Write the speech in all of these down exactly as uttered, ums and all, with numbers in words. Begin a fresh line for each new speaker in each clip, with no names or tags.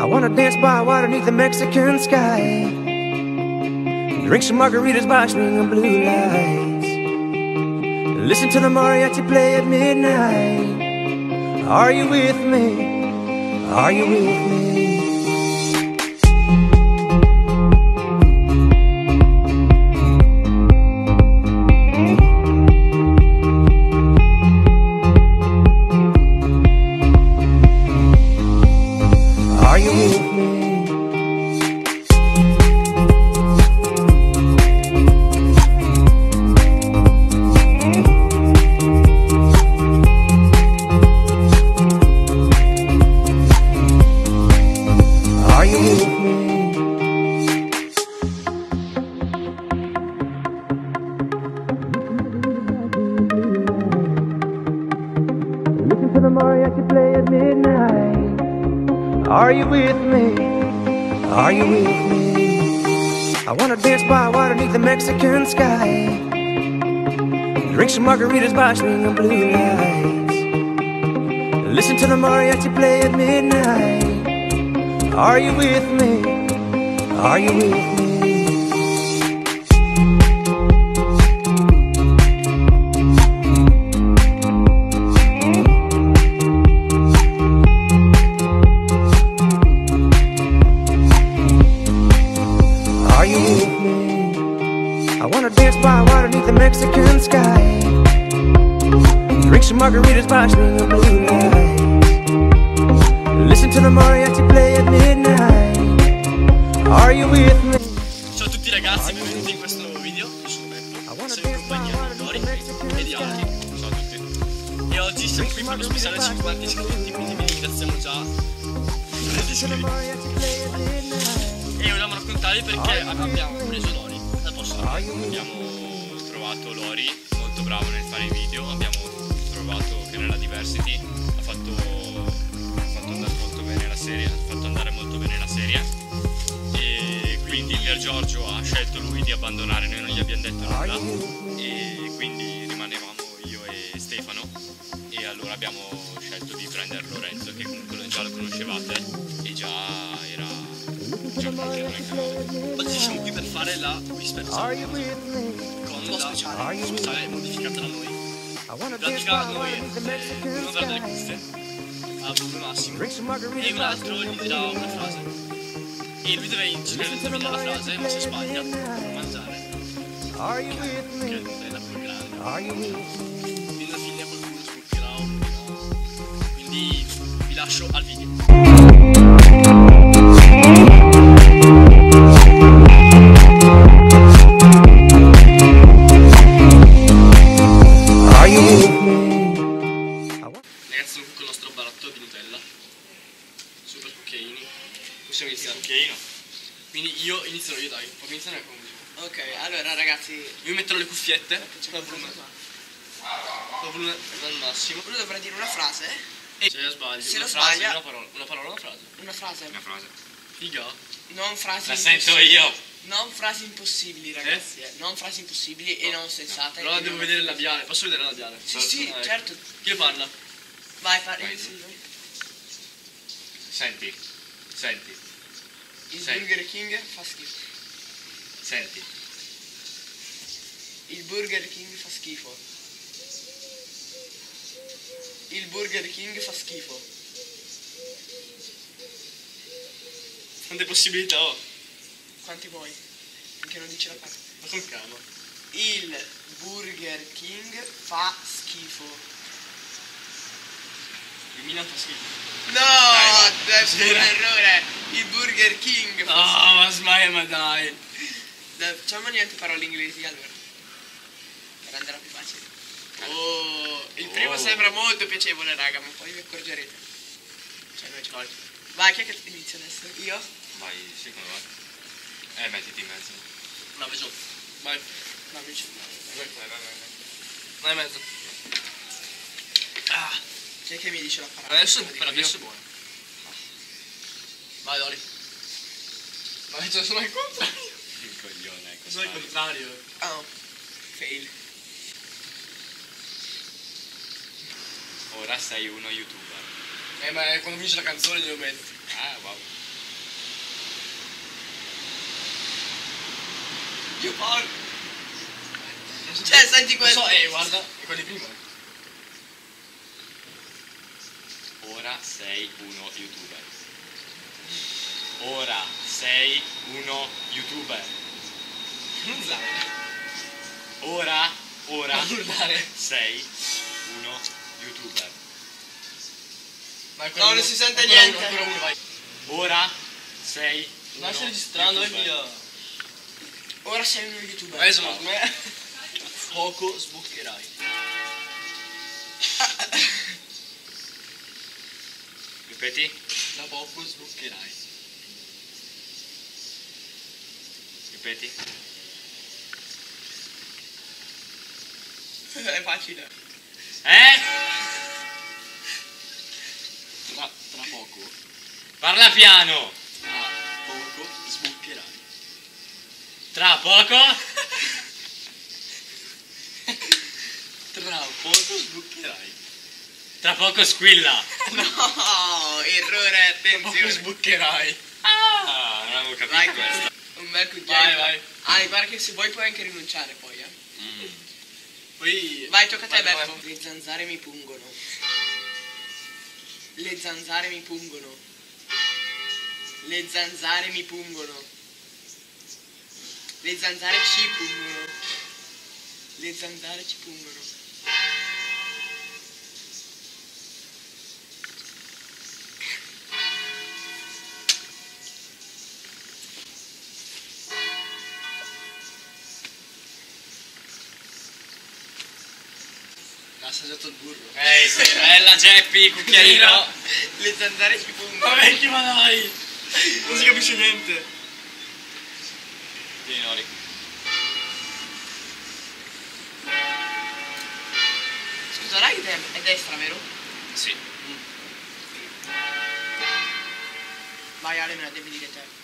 wanna dance by water beneath the Mexican sky, drink some margaritas by swinging blue lights, listen to the mariachi play at midnight. Are you with me? Are you with me? Listen to the mariachi play at midnight. Are you with me? Are you with me? I wanna dance by water beneath the Mexican sky, drink some margaritas by swinging blue lights, listen to the mariachi play at midnight. Are you with me? Are you with me? I wanna dance by water beneath the Mexican sky, drink some margaritas by swinging blue lights, listen to the mariachi play at midnight. Are you with me?
Ciao a tutti ragazzi, benvenuti in questo nuovo video. Io sono Beppo, sono in compagnia di Dori e di altri. Ciao a tutti. E oggi siamo qui per lo speciale cinquanta iscritti, quindi vi ringraziamo già per gli iscritti. E vogliamo raccontarvi perché abbiamo preso Lori. Abbiamo trovato Lori molto bravo nel fare i video, abbiamo trovato che nella Diversity ha fatto, ha fatto andare molto bene la serie, ha fatto andare molto bene la serie, e quindi Pier Giorgio ha scelto lui di abbandonare, noi non gli abbiamo detto nulla, e quindi rimanevamo io e Stefano, e allora abbiamo scelto di prendere Lorenzo, che comunque già lo conoscevate e già era già conoscevano il canale. Oggi siamo qui per fare la Whisper Zone con la speciale, speciale modificata da noi. In pratica noi eh, uno darà delle cuffie a volume massimo e un altro gli dirà una frase e lui deve indovinare la frase, ma se sbaglia può mangiare che è la più grande. Quindi alla fine qualcuno smuccherà o no. Quindi vi lascio al video. Possiamo iniziare? Ok, no. Quindi io inizierò io, dai. Puoi iniziare con musica.
Ok, allora ragazzi,
io metterò le cuffiette. Con volume. Con volume al massimo.
uno dovrà dire una frase.
E se la sbagli,
se
una
la
frase,
sbaglia,
una parola, una parola, una frase.
Una frase.
Una frase.
Figa.
Non frasi
La sento io.
Non frasi impossibili, ragazzi. Eh? Non frasi impossibili no. E non sensate.
Però devo vedere il labiale. Posso vedere il labiale?
Sì, sì,
ah,
certo.
Chi parla?
Vai, parla.
Senti. Senti.
Il
Senti.
Burger King fa schifo.
Senti.
Il Burger King fa schifo. Il Burger King fa schifo.
Quante possibilità ho?
Quanti vuoi? Perché non dice la parte.
Ma con calma.
Il Burger King fa schifo.
Il Milan fa schifo.
No,
Dai,
è un errore. Il Burger King fa schifo.
Ah, ma sbaglia, ma dai.
Dai, facciamo niente parole inglesi allora. Per andare più facile. Oh, il primo
Oh.
sembra molto piacevole, raga, ma poi vi accorgerete. Cioè, noi ci voglio. Vai, chi è che inizia adesso? Io?
Vai, sì, come va? Eh, mettiti in mezzo.
No, vedo. Vai.
No, invece.
Vai, vai, vai, vai.
Vai in mezzo. Ah.
Chi è che mi dice la parola?
Adesso,
Dico
per
io.
adesso è buono. Vai, Dori. Vai, ce ne sono al contrario.
Il coglione, ecco.
Sono al contrario.
Oh, fail.
Ora sei uno youtuber.
Eh, ma quando finisce la canzone devo mettere.
Ah, wow.
Io porco. Cioè, senti
Non
questo.
so, eh, guarda, è quelli prima.
Ora sei uno youtuber. Ora sei uno youtuber.
Non urlare.
Ora, ora
Non urlare.
sei uno youtuber.
Ma è
No, non si sente
ancora
niente.
Uno, ancora uno, vai.
Ora sei uno
Ma stai registrando, vai
youtuber.
via.
Ora sei uno youtuber.
Vai, secondo me. Poco sboccherai.
Ripeti?
Tra poco sboccherai.
Ripeti?
È facile.
Eh?
Tra, tra poco.
Parla piano!
Tra poco sboccherai.
Tra poco?
Tra poco sboccherai.
Tra poco squilla!
No, errore,
Tra poco
attenzione.
sboccherai.
Ah, non avevo capito
Vai,
questo.
un bel cucchiaio.
Vai, vai.
Ah, mi pare che se vuoi puoi anche rinunciare poi, eh.
Mm.
Poi.
Vai, tocca a te,
vai,
Beppo.
vai.
Le zanzare mi pungono. Le zanzare mi pungono. Le zanzare mi pungono. Le zanzare ci pungono. Le zanzare ci pungono.
Ha assaggiato il burro.
Ehi, sei bella Geppi, cucchiaino!
Le zanzare ci pungono.
Ma vecchio, ma dai! Non si capisce niente.
Vieni Nori.
Scusa, right è è destra, vero?
Sì.
Vai Ale, me la devi dire te.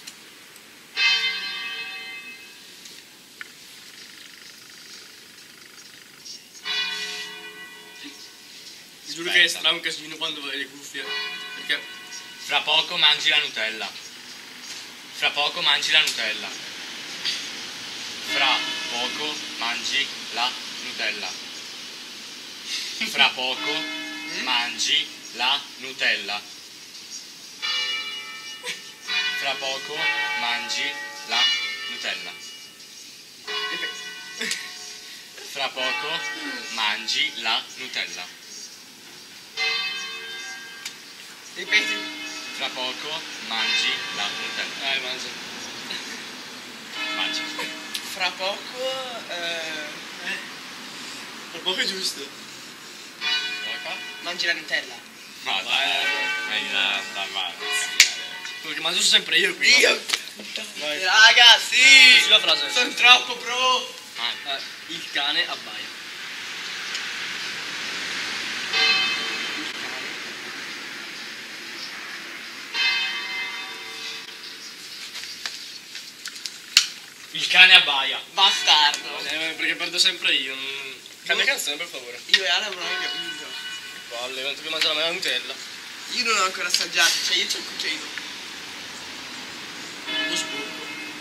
Ti giuro che è strano un casino quando vai le cuffie. Perché
Fra poco mangi la Nutella. Fra poco mangi la Nutella. Fra poco mangi la Nutella. Fra poco mangi la Nutella. Fra poco mangi la Nutella. Fra poco mangi la Nutella.
Ripeti.
Fra poco mangi la Nutella.
Eh, mangia.
Mangi.
Fra poco eh,
Tra poco è giusto.
Guarda qua.
mangi la Nutella.
Ma dai, vai da, da male.
Quello che mangio sempre io qui.
Io.
Vai.
Raga, sì.
Sulla frase.
Sono troppo pro.
Ah,
Eh, il cane abbaia.
il cane abbaia.
Bastardo.
Eh, perché perdo sempre io. non- Cambia canzone per favore.
Io e Ale non abbiamo capito.
Palle, quanto che mangia la Nutella.
Io non ho ancora assaggiato, cioè io c'ho il cucchiaino.
Lo sporco.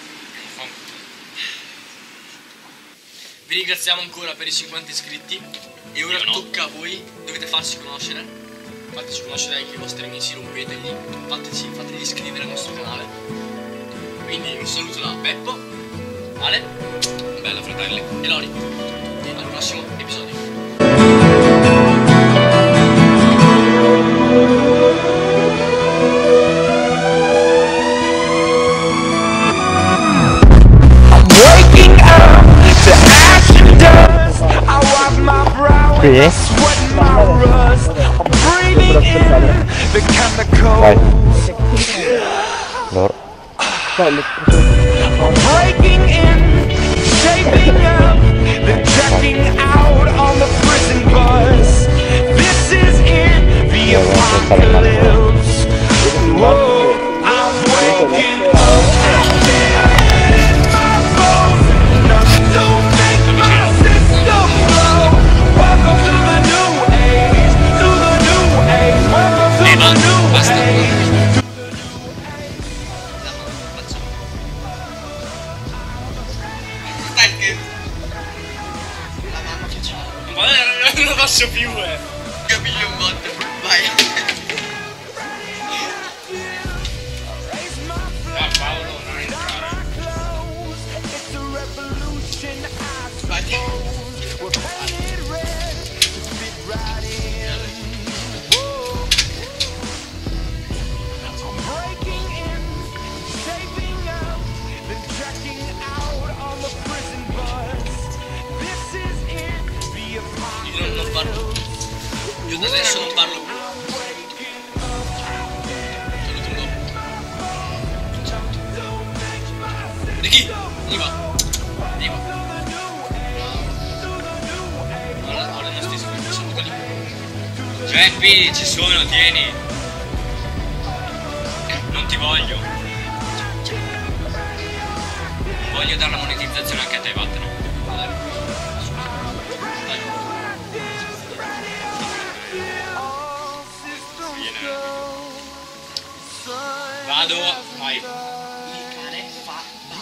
Vi ringraziamo ancora per i cinquanta iscritti. E ora
Io no.
tocca a voi. Dovete farci conoscere. Fateci conoscere anche i vostri amici, rompetegli. Fateci, fategli iscrivere al nostro canale. Quindi un saluto da Beppo, Ale, bello fratelli, e Lori. E al prossimo episodio.
Waking up to ash and dust. I wipe my brow and I sweat my rust. I'm breathing in the chemicals. I'm breaking in, shaping up, then checking out on the prison bus. This is it, the apocalypse. Whoa, I'm waking up. My bones, nothing to make my system blow. Welcome to the new age, to the new age. Welcome to the new age.
Giga Billion Bot. Vai.
No, Paolo, non entrare.
Vai.
Io non, non parlo. Io da adesso non parlo più. Saluto dopo. Di chi? Vieni qua. Vieni qua. Ora, ora non stai scrivendo, sono quelli.
Geppi, ci sono, tieni. Non ti voglio. Voglio dare la monetizzazione anche a te, vattene. Vado, vai.
Il cane fa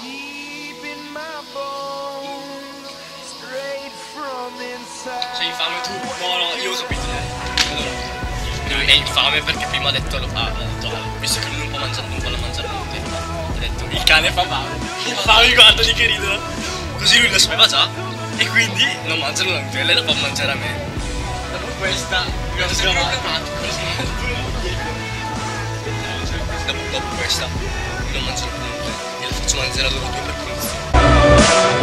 Sei infame tu? No, no, io ho capito. Allora, lui è infame perché prima ha detto, ah, ha detto ah, visto che lui non può mangiare, non può mangiare niente, ha detto il cane fa fame. Infame, guardali che ridono. Così lui lo sapeva già e quindi non mangia la Nutella e la può mangiare a me. Dopo questa, mi ho sgamato. Dopo, dopo questa, io non mangio la Nutella, gliela faccio mangiare a loro due per pulizia.